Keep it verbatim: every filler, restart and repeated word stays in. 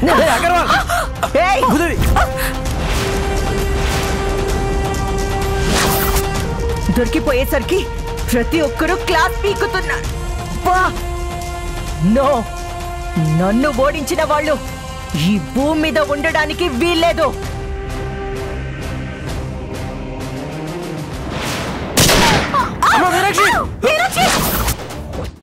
దొరికిపోయేసరికి ప్రతి ఒక్కరూ class పీకుతున్నారు. No, నన్ను ఓడించిన వాళ్ళు ఈ భూమి మీద ఉండడానికి వీల్లేదు.